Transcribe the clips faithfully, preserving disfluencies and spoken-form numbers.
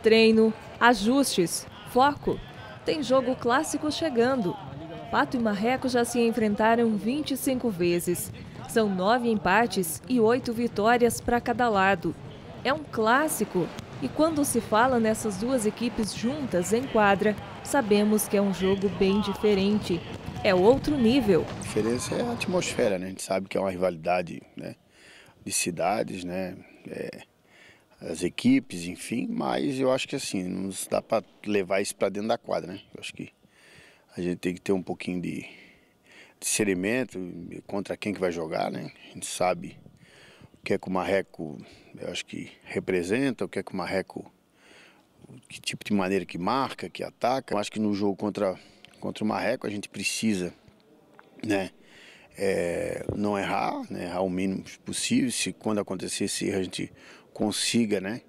treino, ajustes, foco. Tem jogo clássico chegando. Pato e Marreco já se enfrentaram vinte e cinco vezes. São nove empates e oito vitórias para cada lado. É um clássico. E quando se fala nessas duas equipes juntas em quadra, sabemos que é um jogo bem diferente. É outro nível. A diferença é a atmosfera, né? A gente sabe que é uma rivalidade, né, de cidades, né? É, as equipes, enfim, mas eu acho que assim, não dá para levar isso para dentro da quadra, né? Eu acho que a gente tem que ter um pouquinho de, de discernimento contra quem que vai jogar, né? A gente sabe o que é que o Marreco, eu acho que representa, o que é que o Marreco, que tipo de maneira que marca, que ataca. Eu acho que no jogo contra, contra o Marreco a gente precisa, né, é, não errar, né, errar o mínimo possível. Se quando acontecer esse erro a gente consiga, né,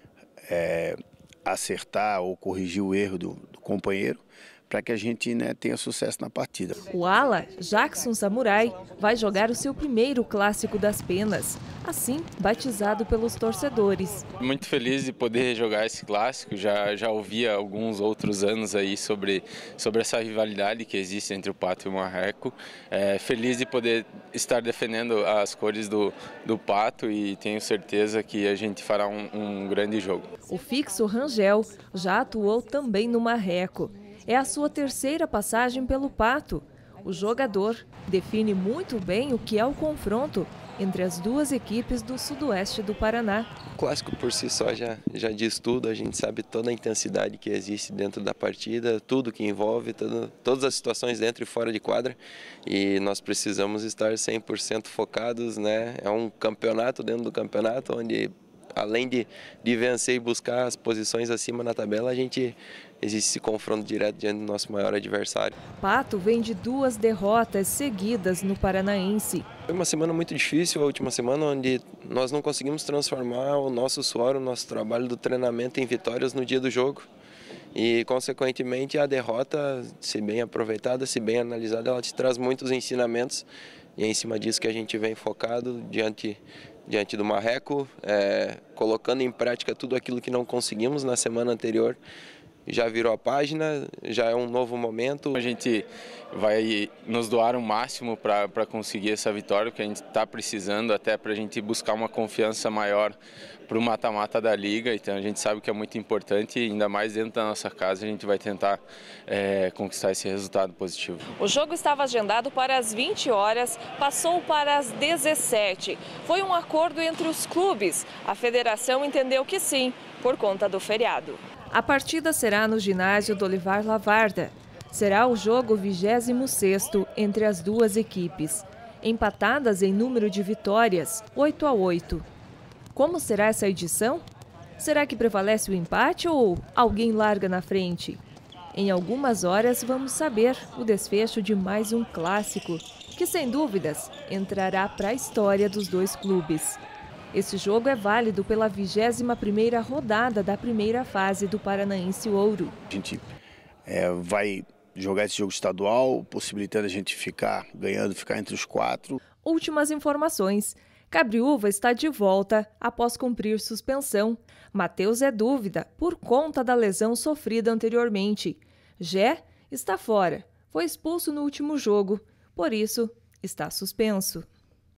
é, acertar ou corrigir o erro do, do companheiro, para que a gente, né, tenha sucesso na partida. O ala, Jackson Samurai, vai jogar o seu primeiro clássico das penas, assim batizado pelos torcedores. Muito feliz de poder jogar esse clássico, já, já ouvi há alguns outros anos aí sobre, sobre essa rivalidade que existe entre o Pato e o Marreco. É, feliz de poder estar defendendo as cores do, do Pato e tenho certeza que a gente fará um, um grande jogo. O fixo Rangel já atuou também no Marreco. É a sua terceira passagem pelo Pato. O jogador define muito bem o que é o confronto entre as duas equipes do sudoeste do Paraná. O clássico por si só já, já diz tudo, a gente sabe toda a intensidade que existe dentro da partida, tudo que envolve, tudo, todas as situações dentro e fora de quadra, e nós precisamos estar cem por cento focados, né? É um campeonato dentro do campeonato, onde além de, de vencer e buscar as posições acima na tabela, a gente existe esse confronto direto diante do nosso maior adversário. Pato vem de duas derrotas seguidas no Paranaense. Foi uma semana muito difícil, a última semana, onde nós não conseguimos transformar o nosso suor, o nosso trabalho do treinamento em vitórias no dia do jogo. E, consequentemente, a derrota, se bem aproveitada, se bem analisada, ela te traz muitos ensinamentos. E é em cima disso que a gente vem focado diante, diante do Marreco, é, colocando em prática tudo aquilo que não conseguimos na semana anterior. Já virou a página, já é um novo momento. A gente vai nos doar o máximo para conseguir essa vitória, que a gente está precisando, até para a gente buscar uma confiança maior para o mata-mata da Liga. Então a gente sabe que é muito importante, e ainda mais dentro da nossa casa, a gente vai tentar é, conquistar esse resultado positivo. O jogo estava agendado para as vinte horas, passou para as dezessete. Foi um acordo entre os clubes. A federação entendeu que sim, por conta do feriado. A partida será no ginásio do Olivar Lavarda. Será o jogo vigésimo sexto entre as duas equipes. Empatadas em número de vitórias, oito a oito. Como será essa edição? Será que prevalece o empate ou alguém larga na frente? Em algumas horas vamos saber o desfecho de mais um clássico, que sem dúvidas entrará para a história dos dois clubes. Esse jogo é válido pela vigésima primeira rodada da primeira fase do Paranaense Ouro. A gente é, vai jogar esse jogo estadual, possibilitando a gente ficar ganhando, ficar entre os quatro. Últimas informações. Cabriúva está de volta após cumprir suspensão. Matheus é dúvida por conta da lesão sofrida anteriormente. Gé está fora. Foi expulso no último jogo. Por isso, está suspenso.